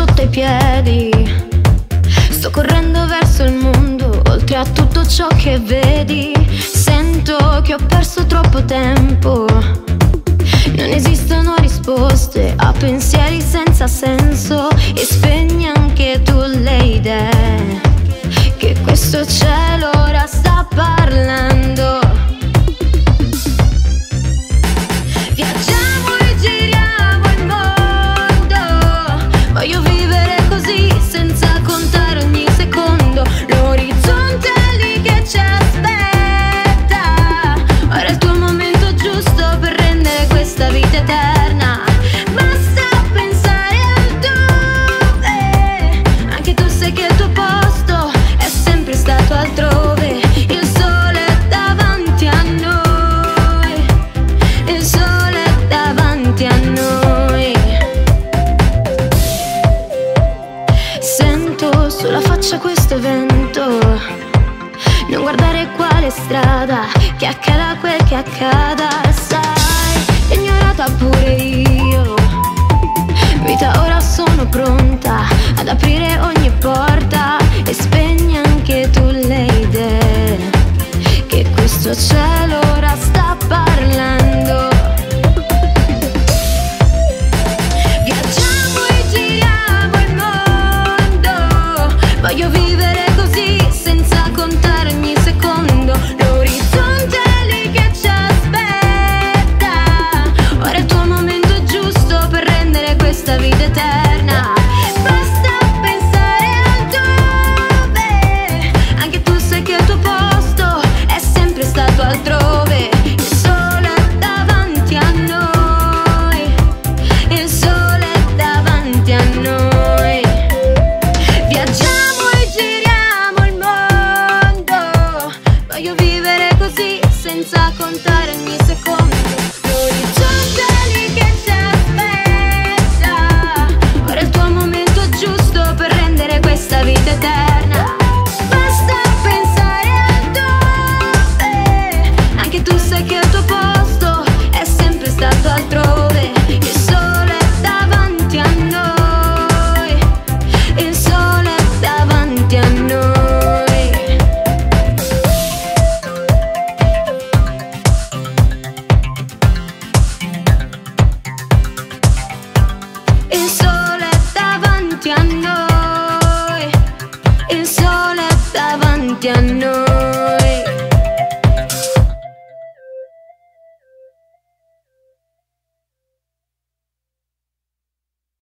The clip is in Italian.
sotto i piedi. Sto correndo verso il mondo, oltre a tutto ciò che vedi. Sento che ho perso troppo tempo. Non esistono risposte a pensieri senza senso. E spegni anche tu le idee, che questo cielo ora sta parlando. Viaggiamo e giriamo il mondo. Voglio vivere così senza contare ogni secondo. L'orizzonte è lì che ci aspetta. Ora è il tuo momento giusto per rendere questa vita eterna. Basta pensare al dove. Anche tu sai che il tuo posto è sempre stato altrove. Il sole è davanti a noi. Il sole è davanti a noi. Sento sulla faccia questo vento. Non guardare quale strada, che accada quel che accada. Sai, ignorata pure io. Vita, ora sono pronta ad aprire ogni porta. E spegni anche tu le idee, che questo cielo ora sta parlando. Viaggiamo e giriamo il mondo. Voglio vivere così senza contare ogni secondo. L'orizzonte è lì che ci aspetta. Ora è il tuo momento giusto per rendere questa vita eterna. Basta pensare al dove. Anche tu sai che il tuo posto è sempre stato altrove. Il sole è davanti a noi. Il sole è davanti a noi. Viaggiamo e giriamo il mondo. Voglio vivere così senza contare ogni secondo. L'orizzonte è lì che ci aspetta. Ora è il tuo momento giusto per rendere questa vita eterna. Basta pensare al dove. Anche tu sai che il tuo posto è sempre stato altrove. Il sole è davanti a noi. Il sole è davanti a noi. Il sole è davanti a noi. Il sole è davanti a noi.